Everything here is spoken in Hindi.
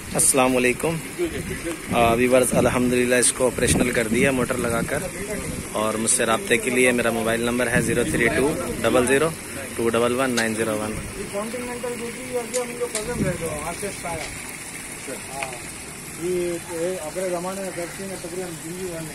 अस्सलाम वालेकुम वीवर्स, अल्हम्दुलिल्लाह इसको ऑपरेशनल कर दिया मोटर लगाकर। और मुझसे रब्ते के लिए मेरा मोबाइल नंबर है 032002111901। ये अगले जमाने में करती है तकरीबन